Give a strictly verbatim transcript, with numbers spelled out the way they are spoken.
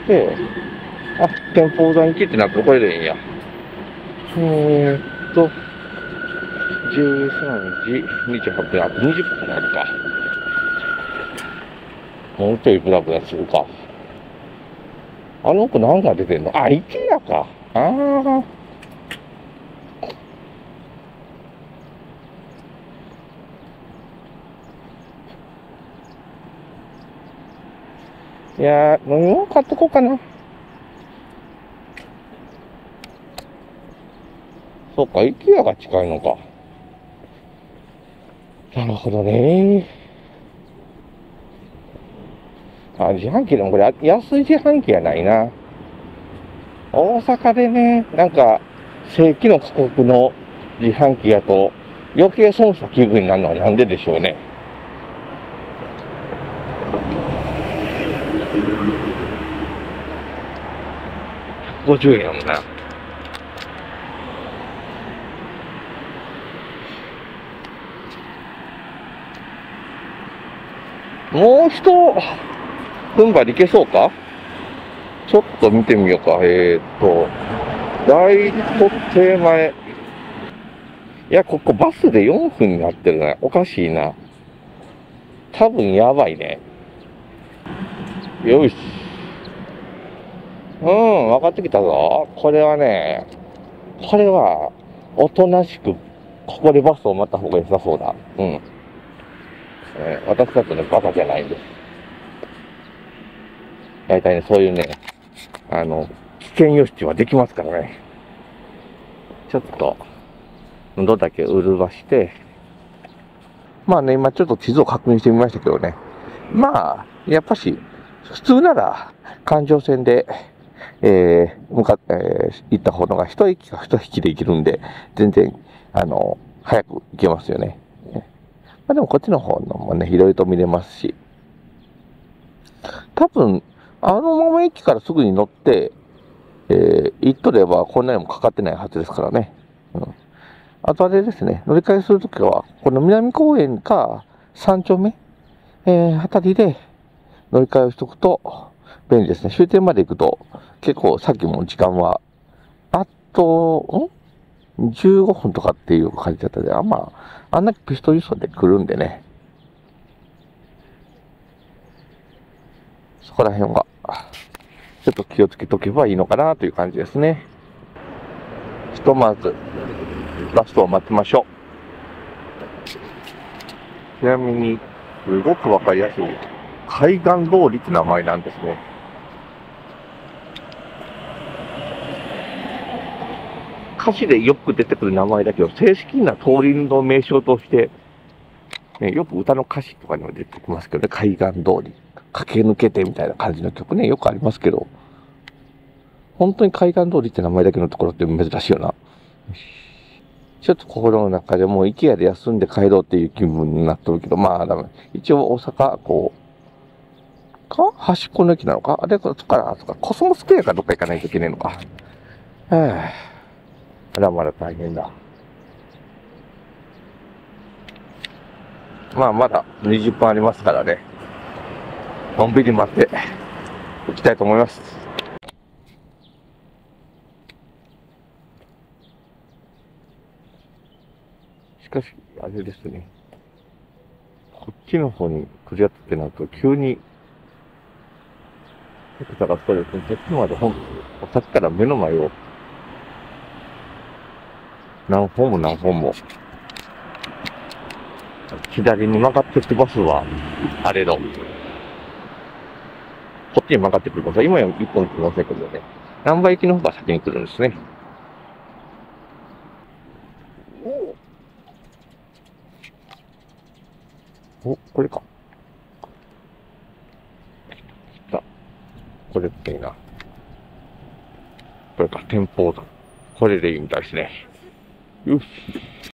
で、あ、天保山行きってなってこれでいいんや。えーっと、じゅうさんじにじゅうはっぷん、あとにじゅっぷんあるか。もうちょいブラブラするか。あの子なんか出てんの？あ、池やか。ああ。いやー、飲み物買っとこうかな。そうか、池屋が近いのか。なるほどね。あ、自販機でもこれ、安い自販機やないな。大阪でね、なんか、正規の価格の自販機やと、余計損した気分になるのはなんででしょうね。ごじゅうえんやもんな。もう一踏ん張りいけそうか？ちょっと見てみようか。えーっと、大特定前。いや、ここバスでよんぷんになってるね。おかしいな。多分やばいね。よし。うん、分かってきたぞ。これはね、これは、おとなしく、ここでバスを待った方が良さそうだ。うん。えー私だとね、バカじゃないんです。大体ね、そういうね、あの、危険予知はできますからね。ちょっと、喉だけ潤ばして、まあね、今ちょっと地図を確認してみましたけどね。まあ、やっぱし、普通なら、環状線で、えー、向かっ、えー、行った方のが一息か一息で行けるんで、全然、あの、早く行けますよね。まあでもこっちの方のもね、いろいろと見れますし、多分、あのまま駅からすぐに乗って、えー、行っとればこんなにもかかってないはずですからね。うん。あとあれですね、乗り換えするときは、この南公園か三丁目、えー、あたりで乗り換えをしとくと便利ですね。終点まで行くと、結構さっきも時間は、あと、ん ?じゅうご 分とかっていう感じだったんで、あんまあ、あんなピストル輸送で来るんでね、そこら辺は、ちょっと気をつけとけばいいのかなという感じですね。ひとまず、ラストを待ちましょう。ちなみに、すごくわかりやすい、海岸通りって名前なんですね。歌詞でよく出てくる名前だけど、正式な通りの名称として、ね、よく歌の歌詞とかにも出てきますけどね、海岸通り、駆け抜けてみたいな感じの曲ね、よくありますけど、本当に海岸通りって名前だけのところって珍しいよな。ちょっと心の中でもう IKEA で休んで帰ろうっていう気分になってるけど、まあ、だめ。一応大阪、こう、か端っこの駅なのかあれ、そっから、そっか、コスモスケアかどっか行かないといけないのか。はぁ、あら、まだ大変だ。まあ、まだにじゅっぷんありますからね。のんびり待って、行きたいと思います。しかし、あれですね。こっちの方に来るやつってなると、急に、高さがそうですね。こっちまで本、さっきから目の前を、何本も何本も、左に曲がってってバスは、あれの、こっちに曲がってくるバスは、今は一本来ませんけどね。難波行きの方が先に来るんですね。お、これか。来た。これっていいな。これか、天保山。これでいいみたいですね。よし。